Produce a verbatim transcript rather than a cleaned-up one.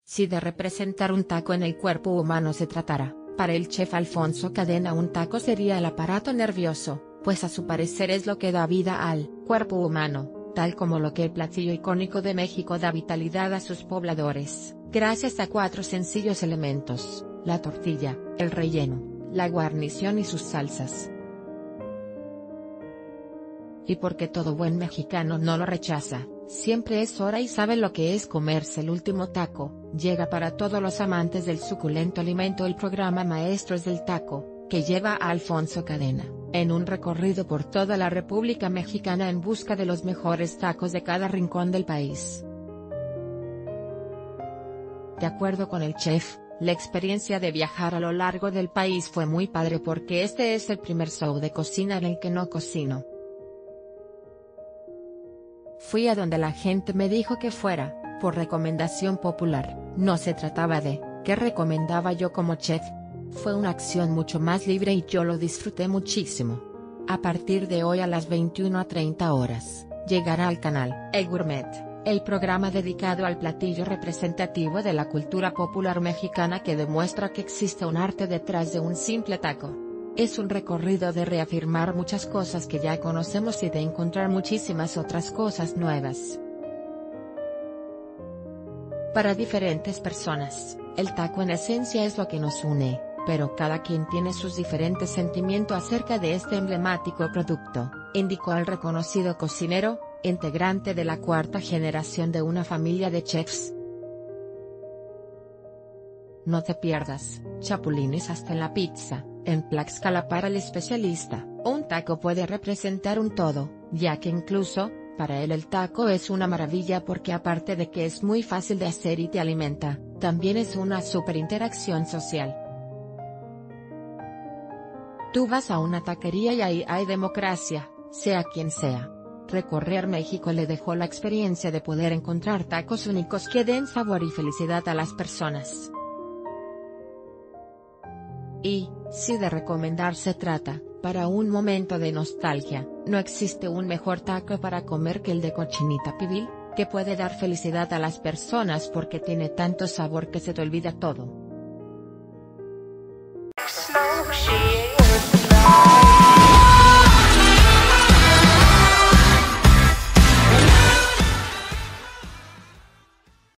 Si de representar un taco en el cuerpo humano se tratara, para el chef Alfonso Cadena un taco sería el aparato nervioso, pues a su parecer es lo que da vida al cuerpo humano, tal como lo que el platillo icónico de México da vitalidad a sus pobladores, gracias a cuatro sencillos elementos: la tortilla, el relleno, la guarnición y sus salsas. Y porque todo buen mexicano no lo rechaza, siempre es hora y sabe lo que es comerse el último taco, llega para todos los amantes del suculento alimento el programa Maestros del Taco, que lleva a Alfonso Cadena, en un recorrido por toda la República Mexicana en busca de los mejores tacos de cada rincón del país. De acuerdo con el chef, la experiencia de viajar a lo largo del país fue muy padre porque este es el primer show de cocina en el que no cocino. Fui a donde la gente me dijo que fuera, por recomendación popular, no se trataba de, ¿qué recomendaba yo como chef? Fue una acción mucho más libre y yo lo disfruté muchísimo. A partir de hoy a las veintiuna treinta horas, llegará al canal eGourmet, el programa dedicado al platillo representativo de la cultura popular mexicana que demuestra que existe un arte detrás de un simple taco. Es un recorrido de reafirmar muchas cosas que ya conocemos y de encontrar muchísimas otras cosas nuevas. Para diferentes personas, el taco en esencia es lo que nos une, pero cada quien tiene sus diferentes sentimientos acerca de este emblemático producto, indicó el reconocido cocinero, integrante de la cuarta generación de una familia de chefs. No te pierdas, chapulines hasta en la pizza. En Tlaxcala para el especialista, un taco puede representar un todo, ya que incluso, para él el taco es una maravilla porque aparte de que es muy fácil de hacer y te alimenta, también es una super interacción social. Tú vas a una taquería y ahí hay democracia, sea quien sea. Recorrer México le dejó la experiencia de poder encontrar tacos únicos que den sabor y felicidad a las personas. Y, si de recomendar se trata, para un momento de nostalgia, no existe un mejor taco para comer que el de cochinita pibil, que puede dar felicidad a las personas porque tiene tanto sabor que se te olvida todo.